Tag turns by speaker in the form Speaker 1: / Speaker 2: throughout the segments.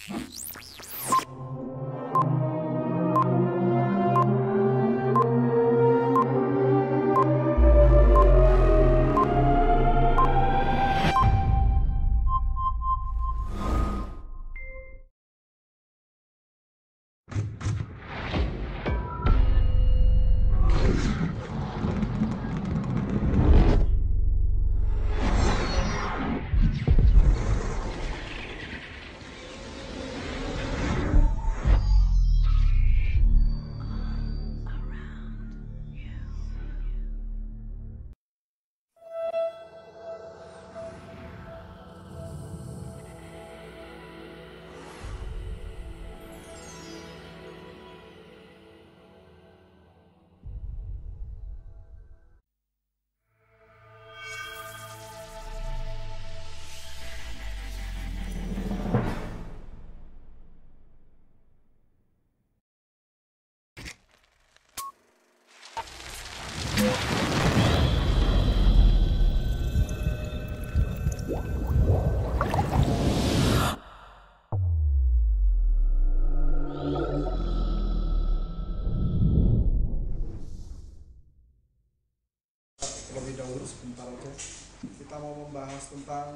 Speaker 1: Terlebih dahulu sebentar aja kita mau membahas tentang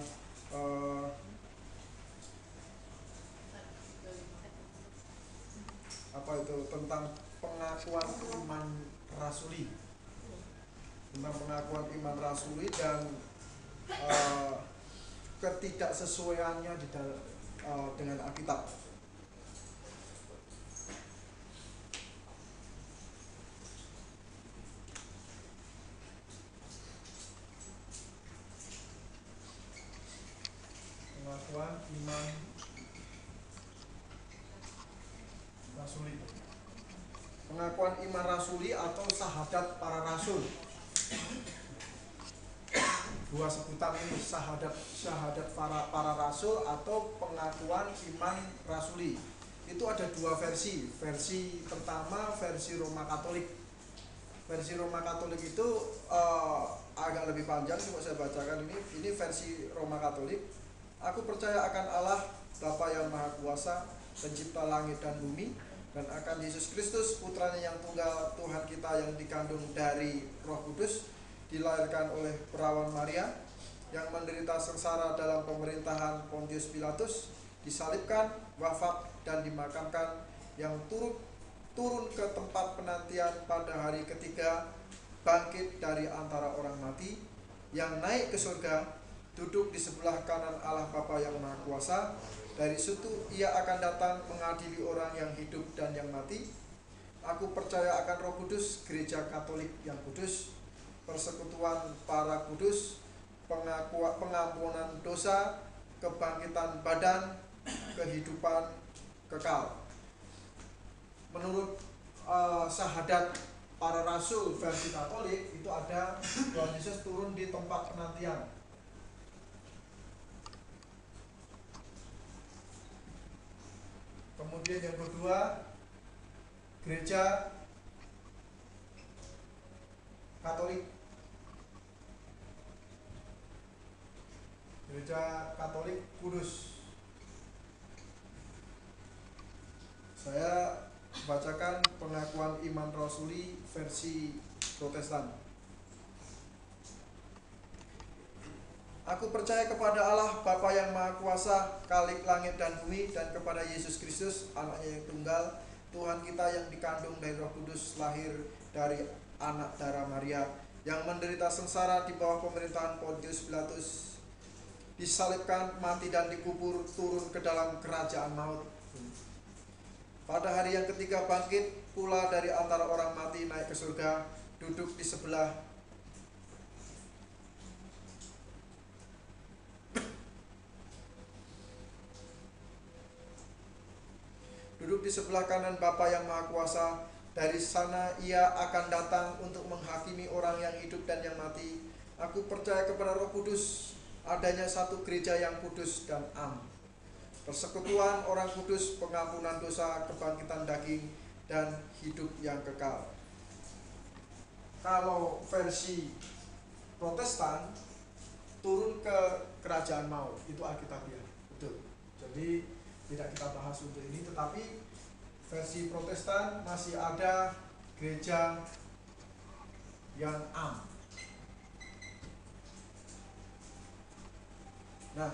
Speaker 1: tentang pengakuan iman rasuli, dan ketidaksesuaiannya dengan Alkitab. Pengakuan iman rasuli. Pengakuan iman rasuli atau syahadat para rasul. Dua sebutan ini, syahadat para rasul atau pengakuan iman rasuli. Itu ada dua versi. Versi pertama versi Roma Katolik. Versi Roma Katolik itu agak lebih panjang, coba saya bacakan ini. Ini versi Roma Katolik. Aku percaya akan Allah Bapa yang Maha Kuasa, pencipta langit dan bumi, dan akan Yesus Kristus, putranya yang tunggal, Tuhan kita yang dikandung dari Roh Kudus, dilahirkan oleh perawan Maria, yang menderita sengsara dalam pemerintahan Pontius Pilatus, disalibkan, wafat, dan dimakamkan, yang turun ke tempat penantian pada hari ketiga, bangkit dari antara orang mati, yang naik ke surga, duduk di sebelah kanan Allah Bapa yang Maha Kuasa. Dari situ ia akan datang mengadili orang yang hidup dan yang mati. Aku percaya akan Roh Kudus, gereja Katolik yang kudus, persekutuan para kudus, pengampunan dosa, kebangkitan badan, kehidupan kekal. Menurut syahadat para rasul versi Katolik itu ada Tuhan Yesus turun di tempat penantian. Kemudian yang kedua, gereja Katolik. Gereja Katolik kudus. Saya bacakan pengakuan iman rasuli versi Protestan. Aku percaya kepada Allah Bapa yang Maha Kuasa, Khalik langit dan bumi, dan kepada Yesus Kristus, anaknya yang tunggal, Tuhan kita yang dikandung dari Roh Kudus, lahir dari anak darah Maria, yang menderita sengsara di bawah pemerintahan Pontius Pilatus, disalibkan, mati dan dikubur, turun ke dalam kerajaan maut. Pada hari yang ketiga bangkit pula dari antara orang mati, naik ke surga, duduk di sebelah kanan Bapa yang Maha Kuasa. Dari sana ia akan datang untuk menghakimi orang yang hidup dan yang mati. Aku percaya kepada Roh Kudus, adanya satu gereja yang kudus dan am, persekutuan orang kudus, pengampunan dosa, kebangkitan daging, dan hidup yang kekal. Kalau versi Protestan, turun ke kerajaan maut, itu Alkitabiah, betul. Jadi tidak kita bahas untuk ini, tetapi versi Protestan masih ada gereja yang am. Nah,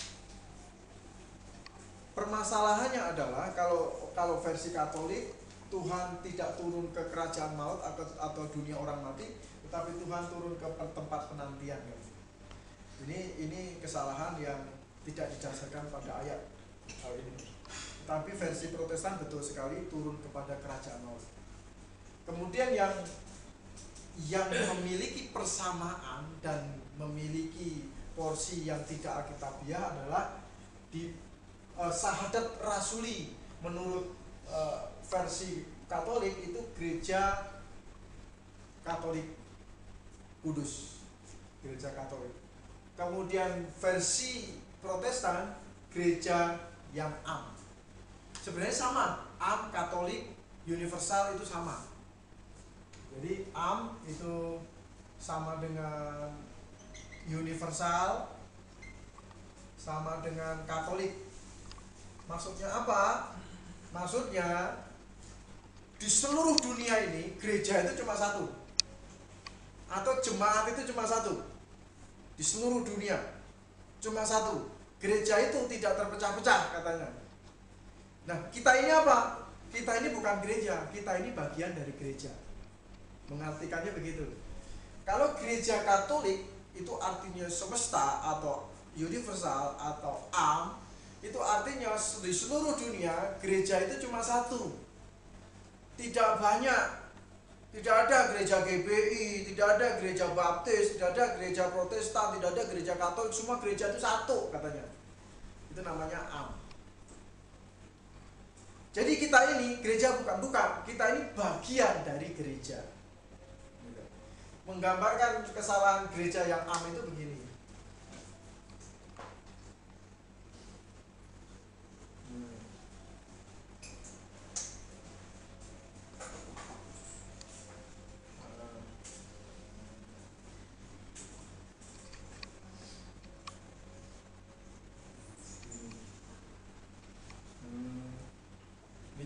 Speaker 1: permasalahannya adalah kalau versi Katolik, Tuhan tidak turun ke kerajaan maut atau dunia orang mati, tetapi Tuhan turun ke tempat penantian. Ini kesalahan yang tidak didasarkan pada ayat hal ini. Tapi versi Protestan betul sekali turun kepada kerajaan maut. Kemudian yang memiliki persamaan dan memiliki porsi yang tidak alkitabiah adalah di sahadat rasuli. Menurut versi Katolik itu gereja Katolik kudus, gereja Katolik. Kemudian versi Protestan gereja yang am. Sebenarnya sama, am, Katolik, universal itu sama. Jadi am itu sama dengan universal, sama dengan Katolik. Maksudnya apa? Maksudnya di seluruh dunia ini gereja itu cuma satu, atau jemaat itu cuma satu. Di seluruh dunia cuma satu. Gereja itu tidak terpecah-pecah katanya. Nah, kita ini apa? Kita ini bukan gereja, kita ini bagian dari gereja. Mengartikannya begitu. Kalau gereja Katolik itu artinya semesta atau universal atau am, itu artinya di seluruh dunia gereja itu cuma satu. Tidak banyak. Tidak ada gereja GBI, tidak ada gereja Baptis, tidak ada gereja Protestan, tidak ada gereja Katolik, semua gereja itu satu katanya. Itu namanya am. Jadi kita ini gereja bukan, kita ini bagian dari gereja. Menggambarkan kesalahan gereja yang am itu begini. Ini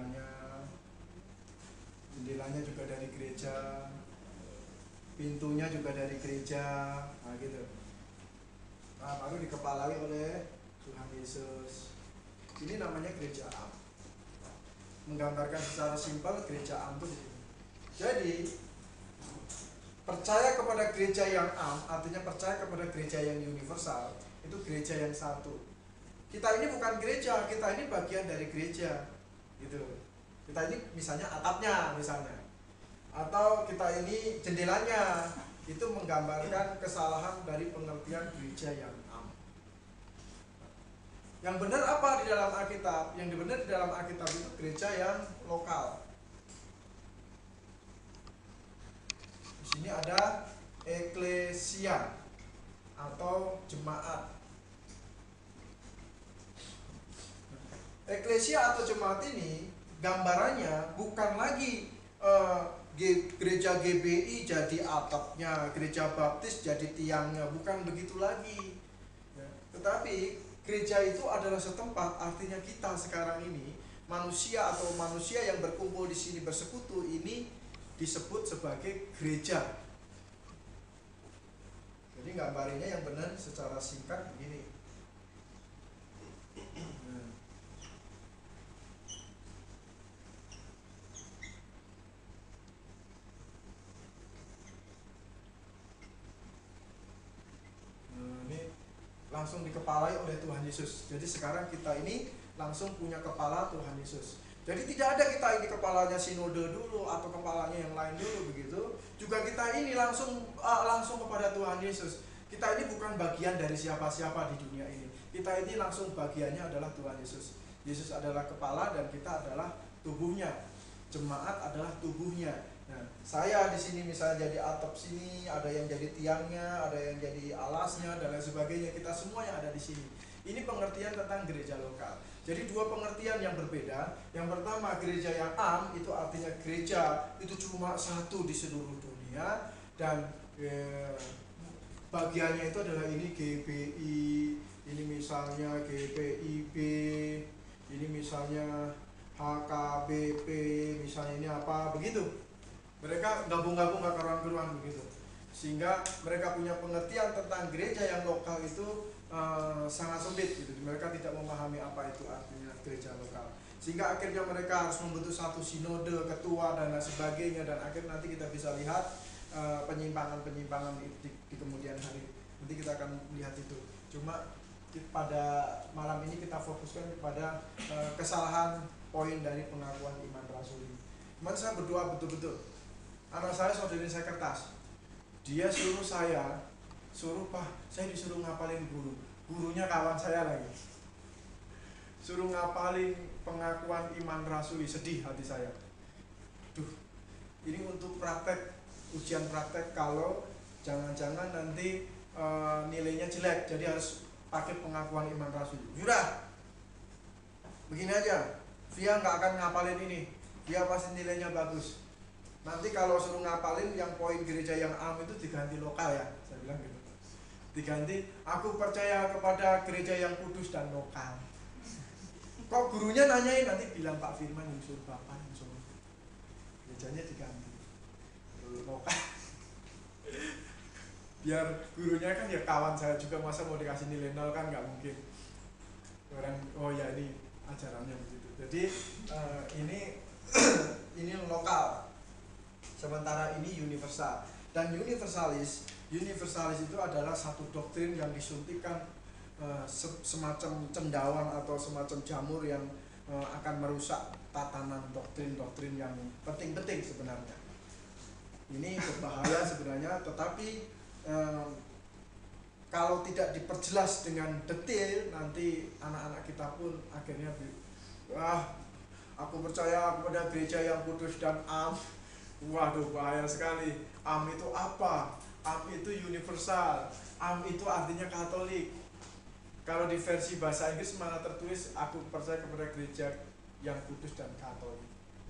Speaker 1: jendelanya juga dari gereja, pintunya juga dari gereja, nah gitu. Nah, baru dikepalai oleh Tuhan Yesus. Ini namanya gereja am. Menggambarkan secara simpel gereja am itu. Jadi percaya kepada gereja yang am artinya percaya kepada gereja yang universal, itu gereja yang satu. Kita ini bukan gereja, kita ini bagian dari gereja, gitu. Kita ini misalnya atapnya misalnya, atau kita ini jendelanya, itu menggambarkan kesalahan dari pengertian gereja yang am. Yang benar apa di dalam Alkitab? Yang benar di dalam Alkitab itu gereja yang lokal. Di sini ada eklesia atau jemaat. Eklesia atau jemaat ini gambarannya bukan lagi gereja GBI jadi atapnya, gereja Baptis jadi tiangnya, bukan begitu lagi. Tetapi gereja itu adalah setempat, artinya kita sekarang ini manusia atau manusia yang berkumpul di sini bersekutu ini disebut sebagai gereja. Jadi gambarnya yang benar secara singkat begini. Ini langsung dikepalai oleh Tuhan Yesus. Jadi sekarang kita ini langsung punya kepala Tuhan Yesus. Jadi tidak ada kita ini kepalanya sinode dulu atau kepalanya yang lain dulu begitu. Juga kita ini langsung kepada Tuhan Yesus. Kita ini bukan bagian dari siapa-siapa di dunia ini. Kita ini langsung bagiannya adalah Tuhan Yesus. Yesus adalah kepala dan kita adalah tubuhnya. Jemaat adalah tubuhnya. Nah, saya di sini misalnya jadi atap sini, ada yang jadi tiangnya, ada yang jadi alasnya dan lain sebagainya. Kita semua yang ada di sini. Ini pengertian tentang gereja lokal. Jadi dua pengertian yang berbeda. Yang pertama gereja yang am itu artinya gereja itu cuma satu di seluruh dunia dan bagiannya itu adalah ini GBI, ini misalnya GPIB, misalnya HKBP, misalnya ini apa begitu. Mereka gabung-gabung ke keruan-keruan begitu, sehingga mereka punya pengertian tentang gereja yang lokal itu sangat sempit gitu. Mereka tidak memahami apa itu artinya gereja lokal, sehingga akhirnya mereka harus membentuk satu sinode, ketua dan lain sebagainya, dan akhirnya nanti kita bisa lihat penyimpangan-penyimpangan di kemudian hari. Nanti kita akan lihat itu. Cuma pada malam ini kita fokuskan kepada kesalahan poin dari pengakuan iman rasuli. Kemarin saya berdoa betul-betul. Anak saya saudari saya kertas. Dia suruh Pak, saya disuruh ngapalin guru. Gurunya kawan saya lagi. Suruh ngapalin pengakuan iman rasuli, sedih hati saya. Duh, ini untuk praktek, ujian praktek kalau jangan-jangan nanti nilainya jelek, jadi harus pakai pengakuan iman rasuli. Sudah, begini aja, Via nggak akan ngapalin ini, Via pasti nilainya bagus. Nanti kalau suruh ngapalin yang poin gereja yang am itu diganti lokal ya, saya bilang gitu. Diganti, aku percaya kepada gereja yang kudus dan lokal. Kok gurunya nanyain, nanti bilang Pak Firman yang suruh Bapak yang suruh. Gerejanya diganti lokal. Biar gurunya kan ya kawan saya juga, masa mau dikasih nilai 0 kan nggak mungkin. Orang, oh ya ini ajarannya begitu. Jadi ini lokal, sementara ini universal. Dan universalis itu adalah satu doktrin yang disuntikan semacam cendawan atau semacam jamur yang akan merusak tatanan doktrin-doktrin yang penting-penting sebenarnya. Ini berbahaya sebenarnya, tetapi kalau tidak diperjelas dengan detail, nanti anak-anak kita pun akhirnya aku percaya kepada gereja yang kudus dan am. Waduh, bahaya sekali. Am itu apa? Am itu universal. Am itu artinya Katolik. Kalau di versi bahasa Inggris malah tertulis aku percaya kepada gereja yang kudus dan Katolik.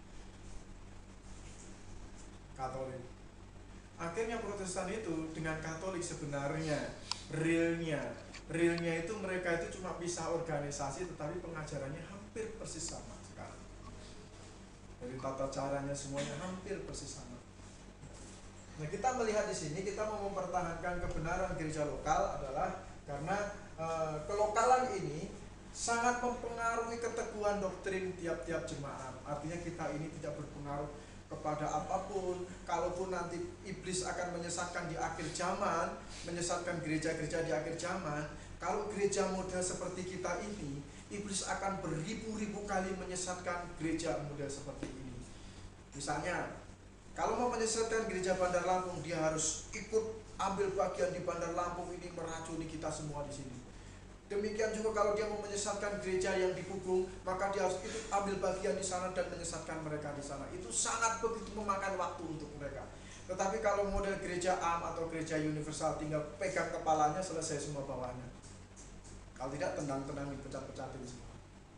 Speaker 1: Akhirnya Protestan itu dengan Katolik sebenarnya realnya itu mereka itu cuma bisa organisasi, tetapi pengajarannya hampir persis sama sekali. Dari tata caranya semuanya hampir persis sama. Nah, kita melihat di sini, kita mau mempertahankan kebenaran gereja lokal adalah karena kelokalan ini sangat mempengaruhi keteguhan doktrin tiap-tiap jemaat. Artinya kita ini tidak berpengaruh kepada apapun. Kalaupun nanti iblis akan menyesatkan di akhir zaman, menyesatkan gereja-gereja di akhir zaman, kalau gereja model seperti kita ini, iblis akan beribu-ribu kali menyesatkan gereja model seperti ini. Misalnya, kalau mau menyesatkan gereja Bandar Lampung, dia harus ikut ambil bagian di Bandar Lampung ini, meracuni kita semua di sini. Demikian juga kalau dia mau menyesatkan gereja yang di Gubung, maka dia harus ikut ambil bagian di sana dan menyesatkan mereka di sana. Itu sangat begitu memakan waktu untuk mereka. Tetapi kalau model gereja am atau gereja universal, tinggal pegang kepalanya, selesai semua bawahnya. Kalau tidak, tendang-tendang, dipecat-pecatin semua.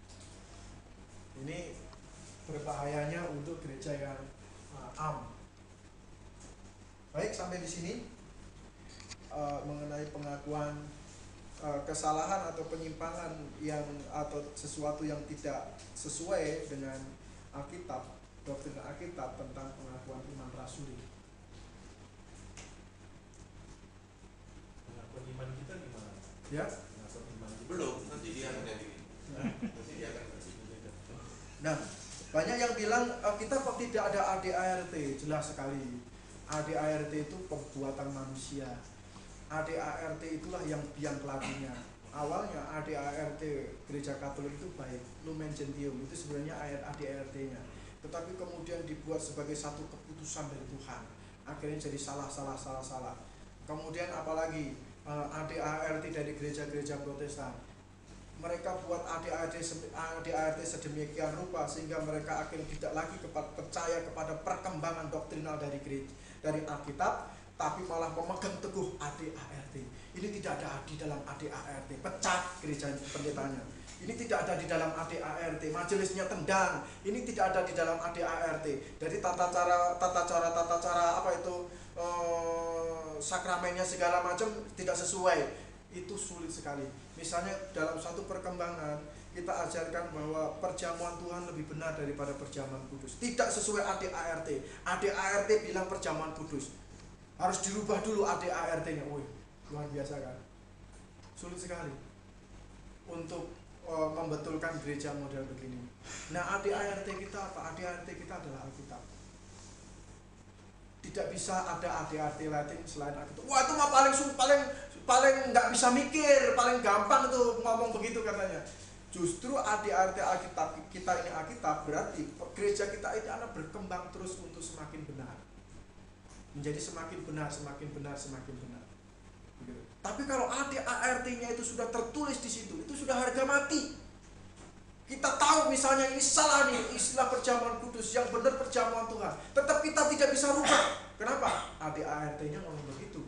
Speaker 1: Ini berbahayanya untuk gereja yang am. Baik, sampai di sini mengenai pengakuan kesalahan atau penyimpangan yang atau sesuatu yang tidak sesuai dengan Alkitab, doktrin Alkitab tentang pengakuan iman rasuli.
Speaker 2: Pengakuan iman kita gimana?
Speaker 1: Ya?
Speaker 2: Pengakuan iman kita.
Speaker 3: Belum, nanti dia akan jadi. Nanti dia akan jadi.
Speaker 1: Nah, banyak yang bilang kita kok tidak ada ADART. Jelas sekali, ADART itu perbuatan manusia. ADART itulah yang biang keladinya. Awalnya ADART Gereja Katolik itu baik, Lumen Gentium itu sebenarnya ADART-nya. Tetapi kemudian dibuat sebagai satu keputusan dari Tuhan. Akhirnya jadi salah. Kemudian apalagi ADART dari gereja-gereja Protestan. Mereka buat ADART sedemikian rupa sehingga mereka akhirnya tidak lagi percaya kepada perkembangan doktrinal dari Alkitab, tapi malah memegang teguh ADART. Ini tidak ada di dalam ADART, pecat gereja pendetanya. Ini tidak ada di dalam ADART, majelisnya tendang. Ini tidak ada di dalam ADART. Jadi tata cara apa itu sakramennya segala macam tidak sesuai. Itu sulit sekali. Misalnya dalam satu perkembangan kita ajarkan bahwa perjamuan Tuhan lebih benar daripada perjamuan kudus. Tidak sesuai ADART. ADART bilang perjamuan kudus. Harus dirubah dulu ADART-nya. Wih, luar biasa kan? Sulit sekali untuk membetulkan gereja model begini. Nah, ADART kita apa? ADART kita adalah Alkitab. Tidak bisa ada ADART Latin selain Alkitab. Wah, itu mah paling nggak bisa mikir, paling gampang tuh ngomong begitu katanya. Justru ADART Alkitab kita ini Alkitab, berarti gereja kita ini akan berkembang terus untuk semakin benar, menjadi semakin benar. Begitu. Tapi kalau ADART-nya itu sudah tertulis di situ, itu sudah harga mati. Kita tahu misalnya ini salah nih istilah perjamuan kudus, yang benar perjamuan Tuhan, tetap kita tidak bisa rubah. Kenapa? ADART-nya ngomong begitu.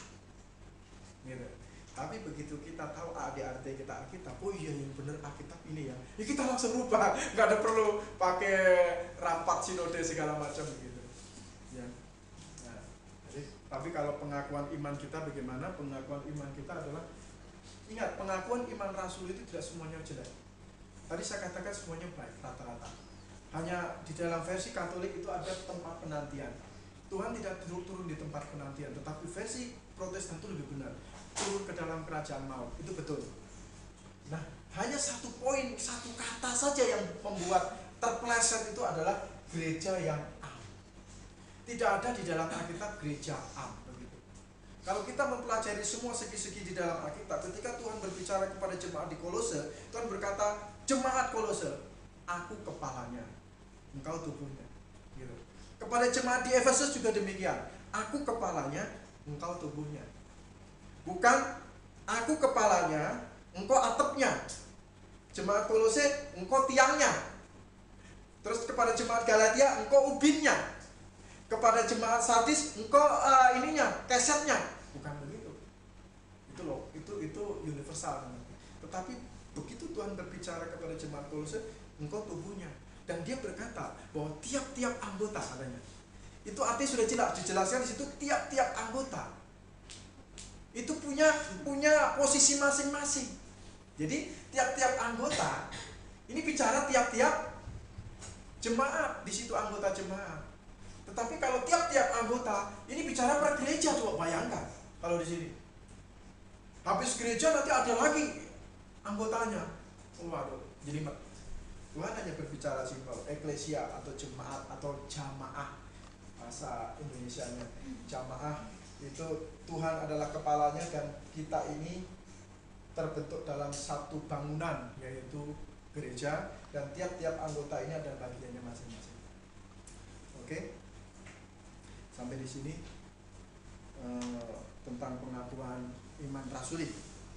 Speaker 1: Gitu. Tapi begitu kita tahu ADART kita Alkitab, oh iya yang benar Alkitab ini ya kita langsung rubah, nggak ada perlu pakai rapat sinode segala macam gitu. Ya. Nah, jadi, tapi kalau pengakuan iman kita bagaimana? Pengakuan iman kita adalah, ingat, pengakuan iman rasul itu tidak semuanya jelek. Tadi saya katakan semuanya baik rata-rata. Hanya di dalam versi Katolik itu ada tempat penantian. Tuhan tidak turun di tempat penantian, tetapi versi Protestan itu lebih benar, turun ke dalam kerajaan maut. Itu betul. Nah, hanya satu poin, satu kata saja yang membuat terpleset, itu adalah gereja yang am. Tidak ada di dalam Alkitab gereja am begitu. Kalau kita mempelajari semua segi-segi di dalam Alkitab, ketika Tuhan berbicara kepada jemaat di Kolose, Tuhan berkata, jemaat Kolose, aku kepalanya, engkau tubuhnya. Gitu. Kepada jemaat di Efesus juga demikian, aku kepalanya, engkau tubuhnya. Bukan aku kepalanya, engkau atapnya. Jemaat Kolose, engkau tiangnya. Terus kepada jemaat Galatia, engkau ubinnya. Kepada jemaat Sardis, engkau ininya, kesetnya. Bukan begitu. Itu loh, itu universal. Tetapi begitu Tuhan berbicara kepada jemaat Kolose, engkau tubuhnya. Dan dia berkata bahwa tiap-tiap anggota katanya. Itu artinya sudah jelas dijelaskan di situ, tiap-tiap anggota itu punya posisi masing-masing. Jadi tiap-tiap anggota ini bicara tiap-tiap jemaat, di situ anggota jemaat. Tetapi kalau tiap-tiap anggota ini bicara per gereja, coba bayangkan kalau di sini. Habis gereja nanti ada lagi anggotanya. Waduh, jadi Tuhan hanya berbicara simpel, eklesia atau jemaat atau jamaah, bahasa Indonesianya. Jamaah itu Tuhan adalah kepalanya dan kita ini terbentuk dalam satu bangunan, yaitu gereja, dan tiap-tiap anggota ini ada bagiannya masing-masing. Oke? Sampai di sini tentang pengakuan iman rasuli.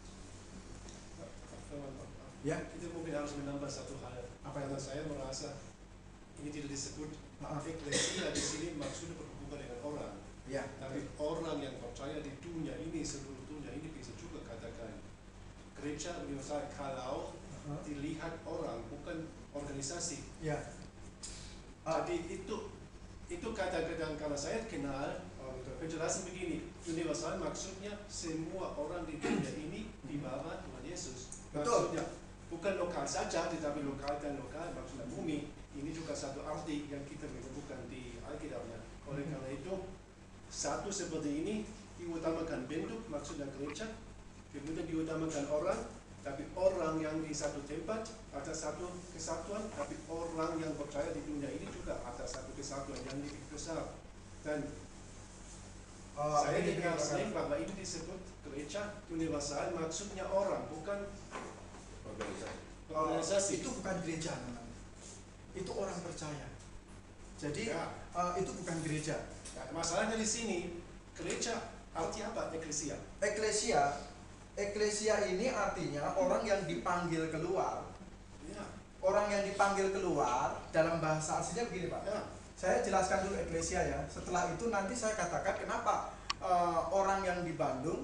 Speaker 1: Ya,
Speaker 2: Itu mungkin harus menambah satu hal.
Speaker 1: Apa
Speaker 2: Karena
Speaker 1: itu?
Speaker 2: saya merasa ini tidak disebut eklesia di sini maksudnya berhubungan dengan orang.
Speaker 1: Ya,
Speaker 2: Tapi orang yang percaya di dunia ini, seluruh dunia ini bisa juga katakan gereja universal kalau dilihat orang, bukan organisasi.
Speaker 1: ya.
Speaker 2: Jadi itu kata-kata kalau saya kenal penjelasan begini, universal maksudnya semua orang di dunia ini di bawah Tuhan Yesus.
Speaker 1: Betul.
Speaker 2: Maksudnya bukan lokal saja, tetapi lokal dan lokal maksudnya bumi. Ini juga satu arti yang kita menemukan di Alkitabnya. Oleh karena itu, satu seperti ini diutamakan bentuk, maksudnya gereja, kemudian diutamakan orang, tapi orang yang di satu tempat ada satu kesatuan, tapi orang yang percaya di dunia ini juga ada satu kesatuan yang lebih besar. Dan saya dengar sering bahwa itu disebut gereja universal, maksudnya orang, bukan organisasi.
Speaker 1: Itu bukan gereja namanya. Itu orang percaya. Jadi
Speaker 2: Ya.
Speaker 1: itu bukan gereja.
Speaker 2: Nah, masalahnya di sini gereja arti apa? Eklesia.
Speaker 1: Eklesia ini artinya orang yang dipanggil keluar.
Speaker 2: Ya.
Speaker 1: Orang yang dipanggil keluar dalam bahasa aslinya begini, Pak.
Speaker 2: Ya.
Speaker 1: Saya jelaskan dulu eklesia ya. Setelah itu nanti saya katakan kenapa orang yang di Bandung,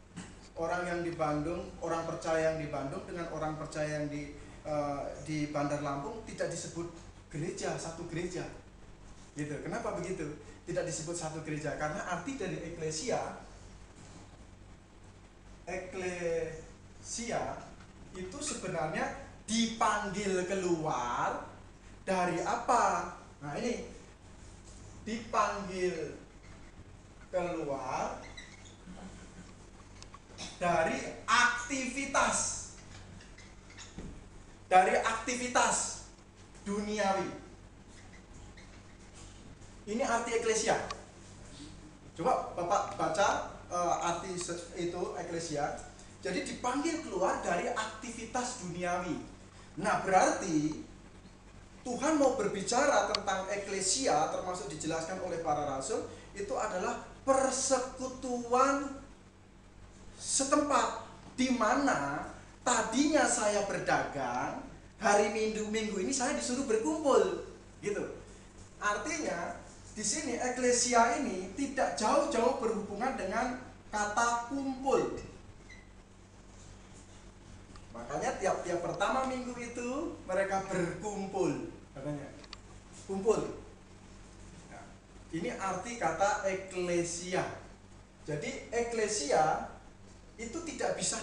Speaker 1: orang percaya yang di Bandung dengan orang percaya yang di Bandar Lampung tidak disebut gereja, satu gereja. Gitu. Kenapa begitu? Tidak disebut satu gereja karena arti dari eklesia itu sebenarnya dipanggil keluar dari apa? Nah ini, dipanggil keluar dari aktivitas duniawi. Ini arti eklesia. Coba Bapak baca arti itu eklesia. Jadi dipanggil keluar dari aktivitas duniawi. Nah berarti Tuhan mau berbicara tentang eklesia, termasuk dijelaskan oleh para rasul, itu adalah persekutuan setempat, di mana tadinya saya berdagang, hari minggu ini saya disuruh berkumpul, gitu. Artinya di sini eklesia ini tidak jauh-jauh berhubungan dengan kata kumpul. Makanya tiap-tiap pertama minggu itu mereka berkumpul, katanya kumpul. Nah, ini arti kata eklesia. Jadi eklesia itu tidak bisa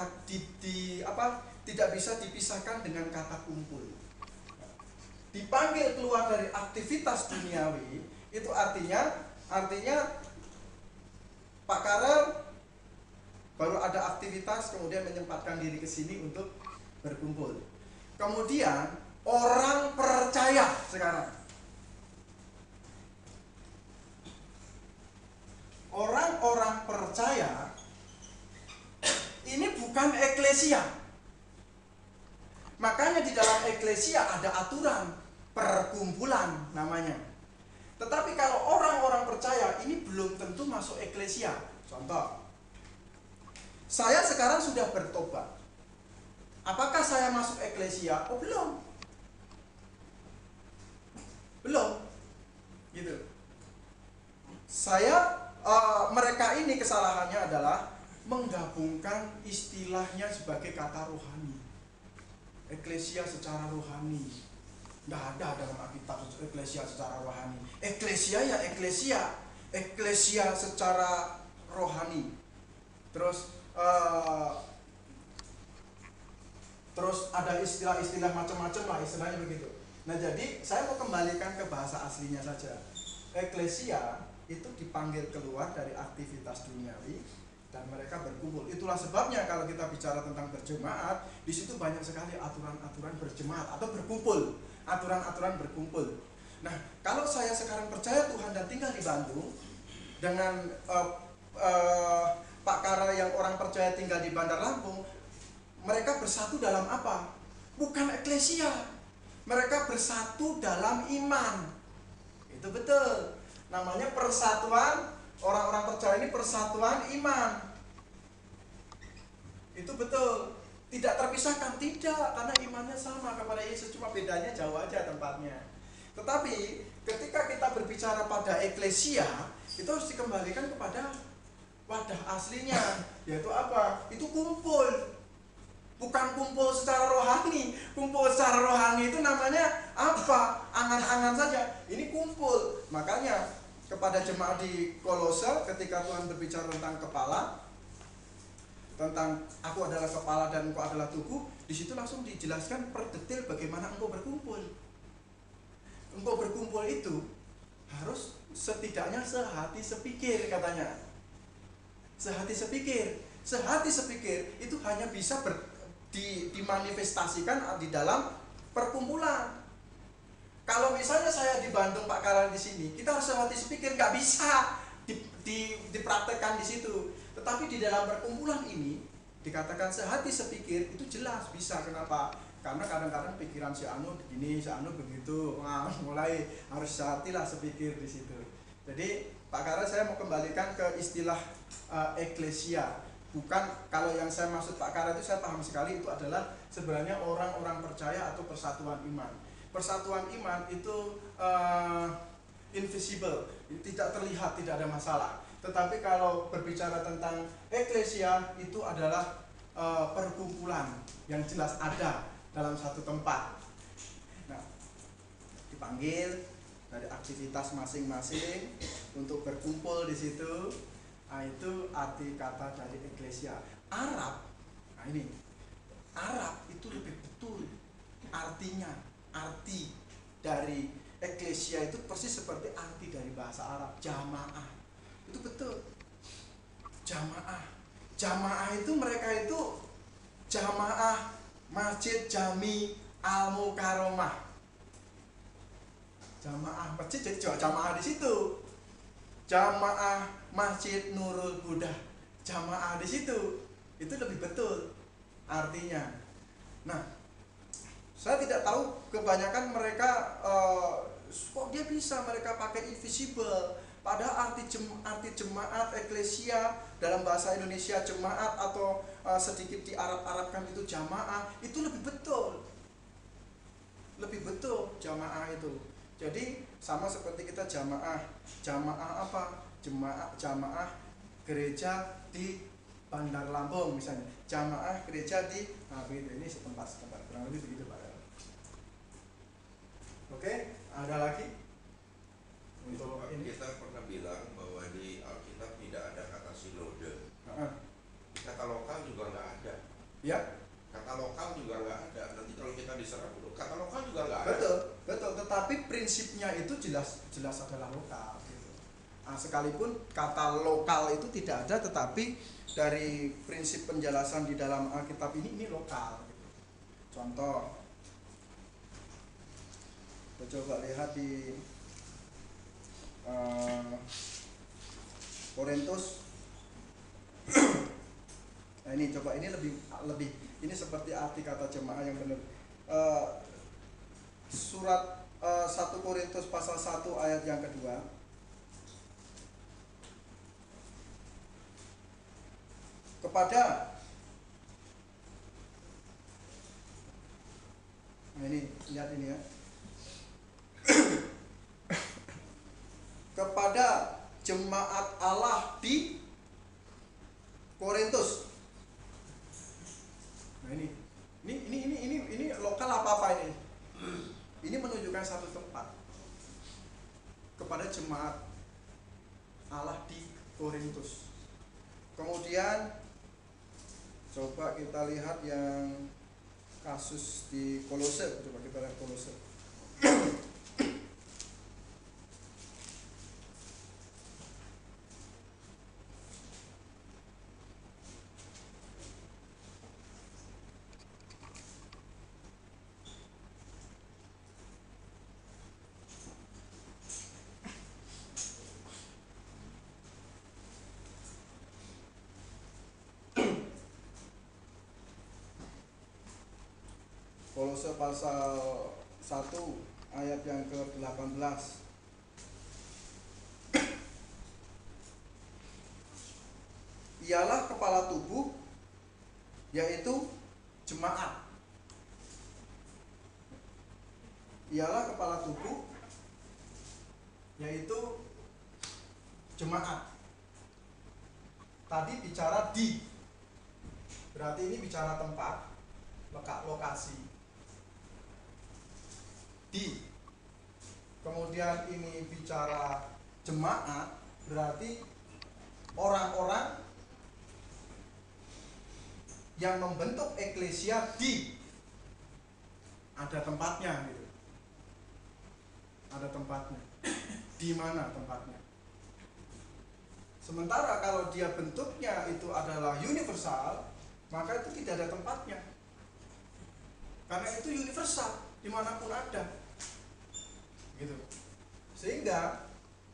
Speaker 1: tidak bisa dipisahkan dengan kata kumpul. Dipanggil keluar dari aktivitas duniawi itu artinya Pak Karel baru ada aktivitas, kemudian menyempatkan diri ke sini untuk berkumpul. Kemudian orang percaya sekarang. Orang-orang percaya ini bukan eklesia. Makanya di dalam eklesia ada aturan perkumpulan namanya. Tetapi kalau orang-orang percaya ini belum tentu masuk eklesia. Contoh, saya sekarang sudah bertobat. Apakah saya masuk eklesia? Oh belum. Belum. Gitu. Mereka ini kesalahannya adalah menggabungkan istilahnya sebagai kata rohani. Eklesia secara rohani. Tidak ada dalam Alkitab eklesia secara rohani. Eklesia ya eklesia. Eklesia secara rohani. Terus ada istilah-istilah macam-macam lah, istilahnya begitu. Nah jadi saya mau kembalikan ke bahasa aslinya saja. Eklesia itu dipanggil keluar dari aktivitas duniawi dan mereka berkumpul. Itulah sebabnya kalau kita bicara tentang berjemaat, di situ banyak sekali aturan-aturan berjemaat atau berkumpul, aturan-aturan berkumpul. Nah, kalau saya sekarang percaya Tuhan dan tinggal di Bandung dengan Pak Kara yang orang percaya tinggal di Bandar Lampung, mereka bersatu dalam apa? Bukan eklesia. Mereka bersatu dalam iman. Itu betul. Namanya persatuan, orang-orang percaya ini persatuan iman. Itu betul. Tidak terpisahkan, tidak, karena imannya sama kepada Yesus, cuma bedanya jauh aja tempatnya. Tetapi ketika kita berbicara pada eklesia, itu harus dikembalikan kepada wadah aslinya, yaitu apa? Itu kumpul. Bukan kumpul secara rohani. Kumpul secara rohani itu namanya apa? Angan-angan saja. Ini kumpul. Makanya kepada jemaat di Kolose, ketika Tuhan berbicara tentang kepala, tentang aku adalah kepala dan engkau adalah tubuh, di situ langsung dijelaskan per detail bagaimana engkau berkumpul. Engkau berkumpul itu harus setidaknya sehati sepikir, katanya. Sehati sepikir. Sehati sepikir itu hanya bisa dimanifestasikan di dalam perkumpulan. Kalau misalnya saya di Bandung, Pak Karal di sini, kita harus sehati sepikir, nggak bisa dipraktekkan di situ. Tetapi di dalam perkumpulan ini dikatakan sehati sepikir, itu jelas bisa. Kenapa? Karena kadang-kadang pikiran si Anu begini, si Anu begitu. Nah, mulai harus sehatilah sepikir di situ. Jadi Pak Karal, saya mau kembalikan ke istilah eklesia. Bukan, kalau yang saya maksud Pak Karal itu saya paham sekali, itu adalah sebenarnya orang-orang percaya atau persatuan iman. Persatuan iman itu invisible, tidak terlihat, tidak ada masalah. Tetapi kalau berbicara tentang eklesia, itu adalah perkumpulan yang jelas ada dalam satu tempat. Nah, dipanggil dari aktivitas masing-masing untuk berkumpul di situ. Nah, itu arti kata dari eklesia. Arab, nah ini Arab itu lebih betul artinya. Arti dari eklesia itu persis seperti arti dari bahasa Arab, jamaah. Itu betul. Jamaah. Jamaah itu mereka itu jamaah Masjid Jami Al-Mukarramah. Jamaah masjid jadi jamaah di situ. Jamaah Masjid Nurul Huda, jamaah di situ. Itu lebih betul artinya. Nah, saya tidak tahu kebanyakan mereka kok dia bisa mereka pakai invisible. Padahal arti jemaat eklesia dalam bahasa Indonesia jemaat atau sedikit di Arab-Arabkan itu jamaah, itu lebih betul. Lebih betul jamaah itu. Jadi sama seperti kita jamaah. Jamaah apa? Jamaah gereja di Bandar Lampung misalnya. Jamaah gereja di ini setempat kurang lebih begitu Pak. Oke, ada lagi? Untuk ini
Speaker 3: Kita pernah bilang bahwa di Alkitab tidak ada kata sinode. Kata lokal juga nggak ada.
Speaker 1: Ya,
Speaker 3: Kata lokal juga nggak ada. Nanti kalau kita diserang dulu, kata lokal juga nggak ada.
Speaker 1: betul. Tetapi prinsipnya itu jelas adalah lokal. Gitu. Nah, sekalipun kata lokal itu tidak ada, tetapi dari prinsip penjelasan di dalam Alkitab ini lokal. Gitu. Contoh, kita coba lihat di Korintus. Nah ini coba, ini lebih ini seperti arti kata jemaah yang benar. Surat 1 Korintus pasal 1 ayat yang kedua. Kepada, nah ini lihat ini ya. Kepada jemaat Allah di Korintus. Nah ini lokal apa ini? Ini menunjukkan satu tempat. Kepada jemaat Allah di Korintus. Kemudian coba kita lihat yang kasus di Kolose. Coba kita lihat Kolose. Kolose pasal 1 ayat yang ke-18. Ialah kepala tubuh, yaitu jemaat. Ialah kepala tubuh, yaitu jemaat. Tadi bicara di, berarti ini bicara tempat, lokasi. Di. Kemudian ini bicara jemaat, berarti orang-orang yang membentuk eklesia di, ada tempatnya gitu. Ada tempatnya. Di mana tempatnya? Sementara kalau dia bentuknya itu adalah universal, maka itu tidak ada tempatnya. Karena itu universal, dimanapun ada. Gitu. Sehingga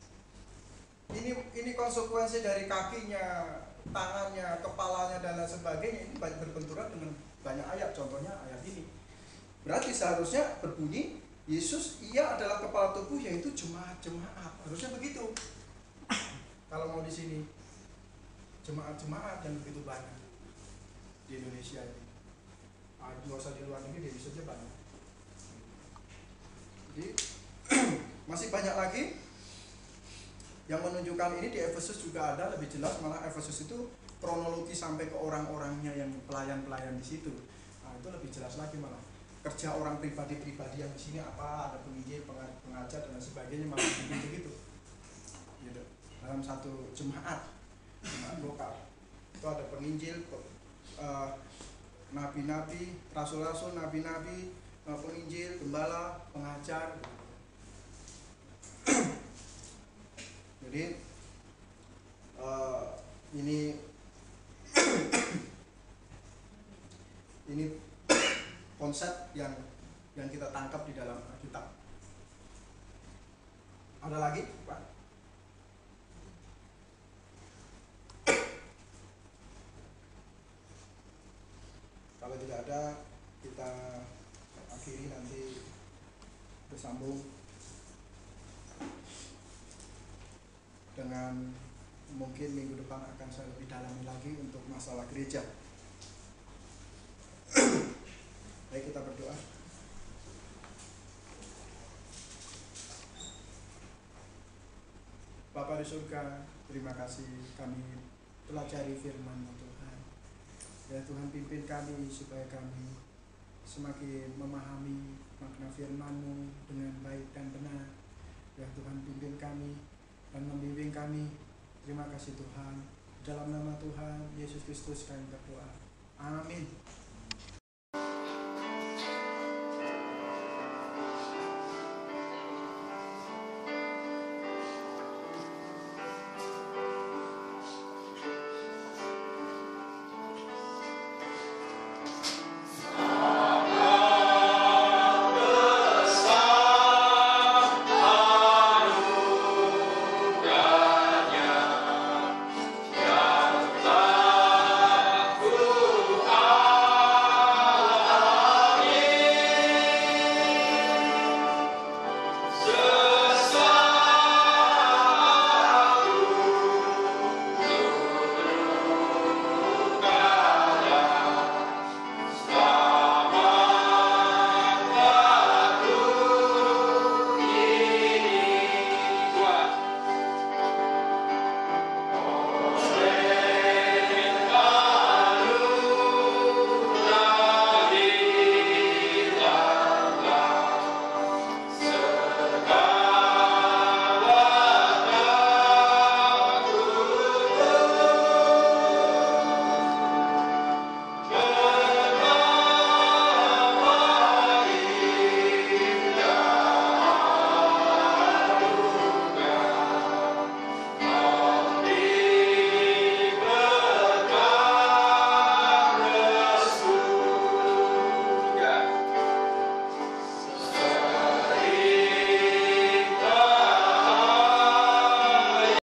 Speaker 1: ini konsekuensi dari kakinya, tangannya, kepalanya dan lain sebagainya ini berbenturan dengan banyak ayat. Contohnya ayat ini. Berarti seharusnya berbunyi Yesus ia adalah kepala tubuh, yaitu jemaat-jemaat. Harusnya begitu. Kalau mau di sini jemaat-jemaat yang begitu banyak di Indonesia ini. Nggak usah di luar negeri, di Indonesia aja banyak. Jadi masih banyak lagi yang menunjukkan ini. Di Efesus juga ada lebih jelas, malah Efesus itu kronologi sampai ke orang-orangnya yang pelayan-pelayan di situ. Nah, itu lebih jelas lagi malah. Kerja orang pribadi-pribadi yang di sini apa, ada penginjil, pengajar dan sebagainya, malah begitu. Gitu. Dalam satu jemaat lokal itu ada penginjil, nabi-nabi, rasul-rasul, nabi-nabi, penginjil, gembala, pengajar. Jadi ini ini konsep yang kita tangkap di dalam Alkitab. Ada lagi, Pak? Kalau tidak ada, kita akhiri, nanti bersambung dengan mungkin minggu depan akan saya lebih dalami lagi untuk masalah gereja. Baik, kita berdoa. Bapa di surga, terima kasih kami pelajari firman-Mu Tuhan. Ya Tuhan, pimpin kami supaya kami semakin memahami makna firman-Mu dengan baik dan benar. Ya Tuhan, pimpin kami dan membimbing kami. Terima kasih Tuhan. Dalam nama Tuhan Yesus Kristus kami berdoa. Amin.